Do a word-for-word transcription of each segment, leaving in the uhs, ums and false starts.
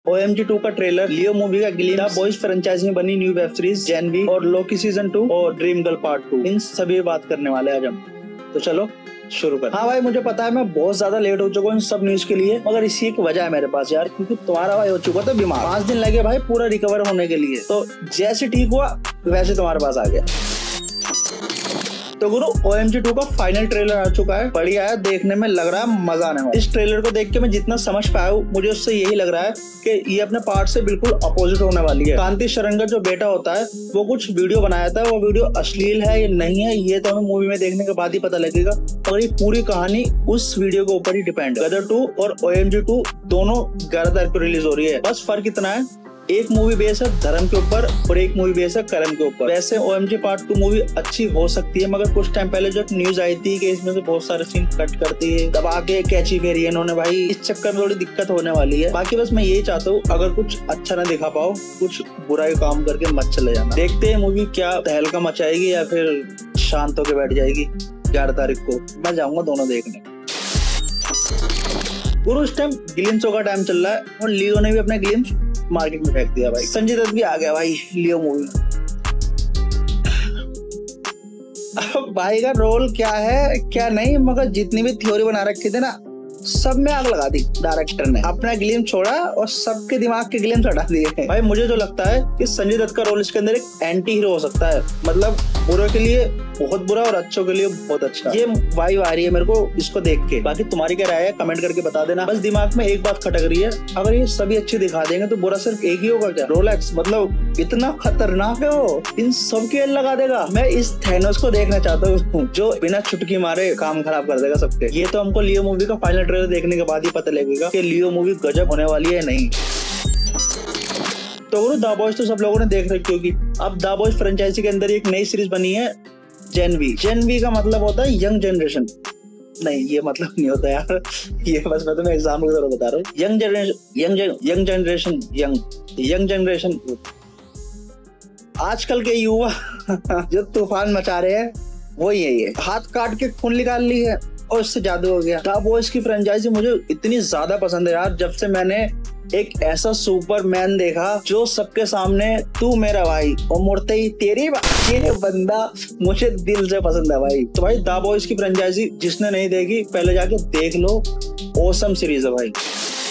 ओ M G two का trailer, Leo movie का glimpse, the boys franchise में बनी new web series Gen V और लोकी सीजन टू और ड्रीम गर्ल पार्ट टू, इन सभी बात करने वाले आज हम। तो चलो शुरू कर। हाँ भाई, मुझे पता है मैं बहुत ज्यादा लेट हो चुका हूँ इन सब न्यूज के लिए, मगर इसी एक वजह है मेरे पास यार, क्योंकि तुम्हारा भाई हो चुका था बीमार। पांच दिन लगे भाई पूरा रिकवर होने के लिए, तो जैसे ठीक हुआ वैसे तुम्हारे पास आ गया। तो गुरु ओ एम जी टू का फाइनल ट्रेलर आ चुका है, बढ़िया है, देखने में लग रहा है मजा आने वाला। इस ट्रेलर को देख के मैं जितना समझ पाया हूँ, मुझे उससे यही लग रहा है कि ये अपने पार्ट से बिल्कुल अपोजिट होने वाली है। कांति शरंगा जो बेटा होता है वो कुछ वीडियो बनाया था, वो वीडियो अश्लील है या नहीं है ये तो हमें मूवी में देखने के बाद ही पता लगेगा, और ये पूरी कहानी उस वीडियो के ऊपर ही डिपेंड है। गदर टू और ओ एम जी टू दोनों ग्यारह तारीख को रिलीज हो रही है, बस फर्क इतना है एक मूवी बेस है धर्म के ऊपर और एक मूवी बेस है करण के ऊपर। वैसे O M G part two movie अच्छी हो सकती है, मगर कुछ टाइम पहले जो न्यूज आई थी कि इसमें से बहुत सारे सीन कट करती है, दबा के कैची फेरी इन्होंने भाई, इस चक्कर में थोड़ी दिक्कत होने वाली है। बाकी बस मैं यही चाहता हूँ, अगर कुछ अच्छा ना दिखा पाओ, कुछ बुरा काम करके मत चले जाना। देखते हैं मूवी क्या तहलका मचाएगी या फिर शांत होकर बैठ जाएगी। ग्यारह तारीख को मैं जाऊंगा दोनों देखने। गुरु इस टाइम ग्लिम्सों का टाइम चल रहा है और लियो ने भी अपने ग्लिम्स मार्केट में फेंक दिया भाई। संजय दत्त भी आ गया भाई लियो मूवी में। भाई का रोल क्या है क्या नहीं, मगर जितनी भी थ्योरी बना रखी थी ना सब में आग लगा दी डायरेक्टर ने। अपना ग्लिम छोड़ा और सबके दिमाग के ग्लिम्स हटा दिए। भाई मुझे जो लगता है कि संजय दत्त का रोल इसके अंदर एक एंटी हीरो हो सकता है, मतलब बुरे के लिए बहुत बुरा और अच्छों के लिए बहुत अच्छा। ये वाइब आ रही है मेरे को इसको देख के। बाकी तुम्हारी क्या राय है कमेंट करके बता देना। बस दिमाग में एक बात खटक रही है, अगर ये सभी अच्छे दिखा देंगे तो बुरा सिर्फ एक ही होगा क्या? रोलेक्स, मतलब इतना खतरनाक है वो, इन सब के लगा देगा। मैं इस थैनोस को देखना चाहता हूँ जो बिना चुटकी मारे काम खराब कर देगा सबके। ये तो हमको लियो मूवी का फाइनल ट्रेलर देखने के बाद ही पता लगेगा कि लियो मूवी गजब होने वाली है नहीं। तो द बॉयज तो सब लोगों ने देख रखी होगी। अब द बॉयज फ्रेंचाइजी के अंदर एक नई सीरीज बनी है जेन वी। जेन वी का मतलब होता है यंग जनरेशन, नहीं ये मतलब नहीं होता यार, ये बस मैं तुम्हें एग्जाम्पल के तौर पर बता रहा हूँ। Young generation young young generation young young generation आजकल के युवा जो तूफान मचा रहे हैं वो यही है, हाथ काट के खून निकाल ली है और उससे जादू हो गया। द बॉयज की फ्रेंचाइजी मुझे इतनी ज्यादा पसंद है यार, जब से मैंने एक ऐसा सुपरमैन देखा जो सबके सामने तू मेरा भाई और मुड़ते ही तेरी ये बंदा मुझे दिल से पसंद है भाई। तो भाई द बॉयज की फ्रेंचाइजी जिसने नहीं देखी पहले जाके देख लो, ऑसम सीरीज है भाई।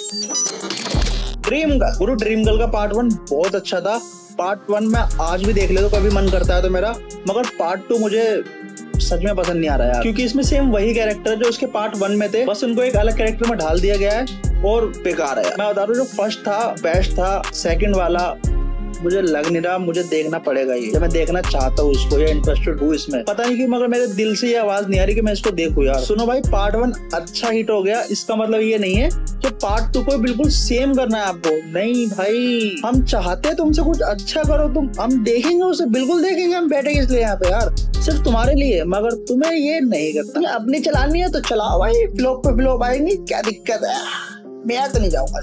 ड्रीम गर्ल, गुरु ड्रीम गर्ल का पार्ट वन बहुत अच्छा था। पार्ट वन में आज भी देख ले तो कभी मन करता है तो मेरा, मगर पार्ट टू मुझे सच में पसंद नहीं आ रहा है, क्योंकि इसमें सेम वही कैरेक्टर जो उसके पार्ट वन में थे, बस उनको एक अलग कैरेक्टर में ढाल दिया गया है और बेकार है। मैं बता रहा हूँ जो फर्स्ट था बेस्ट था, सेकंड वाला मुझे लग नहीं रहा, मुझे देखना पड़ेगा ये, जब मैं देखना चाहता हूँ इसको या इंटरेस्टेड हूँ इसमें, पता नहीं क्यों, मगर मेरे दिल से ये आवाज नहीं आ रही कि मैं इसको देखूँ यार। सुनो भाई, पार्ट वन अच्छा हिट हो गया, इसका मतलब ये नहीं है कि पार्ट टू को बिल्कुल सेम करना है आपको, नहीं भाई। हम चाहते हैं तुमसे कुछ अच्छा करो, तुम हम देखेंगे उसे, बिल्कुल देखेंगे, हम बैठेंगे इसलिए यहाँ पे यार, सिर्फ तुम्हारे लिए, मगर तुम्हें ये नहीं करता। अपनी चलानी है तो चलाओ भाई, फ्लोप पे फ्लोप आएंगी, क्या दिक्कत है, मैं तो नहीं जाऊंगा।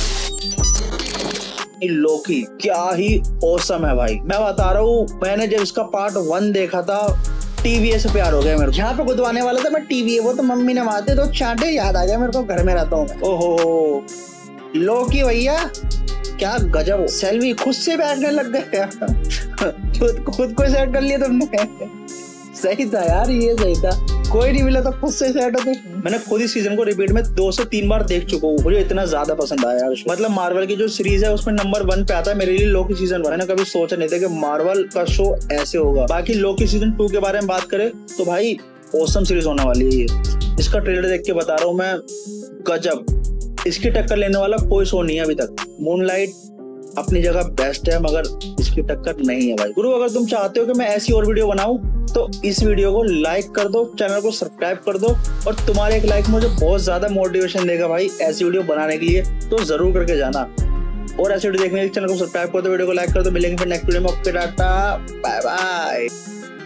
लोकी क्या ही औसम है भाई, मैं बता रहा हूँ, मैंने जब इसका पार्ट वन देखा था टीवीए से प्यार हो गया मेरे को। यहाँ पे गुदवाने वाला था मैं टीवीए, वो तो मम्मी ने मारते तो चांटे याद आ गया मेरे को, घर में रहता हूँ मैं। ओहो लोकी भैया क्या गजब, सेल्फी खुद से बैठने लग गए खुद खुद को सेट कर लिया तुमने, सही था यार, ये सही था, कोई नहीं मिला तो खुद से सेट हो। तो मैंने खुद ही सीजन को रिपीट में दो से तीन बार देख चुका हूँ, मुझे इतना ज्यादा पसंद आया यार। मतलब मार्वल की जो सीरीज है उसमें नंबर वन पे आता है मेरे लिए लोकी सीजन वन। मैंने कभी सोचा नहीं था कि मार्वल का शो ऐसे होगा। बाकी लोकी सीजन टू के बारे में बात करें तो भाई ऑसम सीरीज होने वाली है ये, इसका ट्रेलर देख के बता रहा हूँ मैं, गजब, इसकी टक्कर लेने वाला कोई शो नहीं है अभी तक। मूनलाइट अपनी जगह बेस्ट है, मगर इसकी टक्कर नहीं है भाई। गुरु अगर तुम चाहते हो कि मैं ऐसी और वीडियो बनाऊं तो इस वीडियो को लाइक कर दो, चैनल को सब्सक्राइब कर दो, और तुम्हारे एक लाइक मुझे बहुत ज्यादा मोटिवेशन देगा भाई ऐसी वीडियो बनाने के लिए, तो जरूर करके जाना। और ऐसी वीडियो देखने के लिए चैनल को सब्सक्राइब कर दो, वीडियो को लाइक कर दो। मिलेंगे फिर नेक्स्ट वीडियो में, ओके टाटा बाय बाय।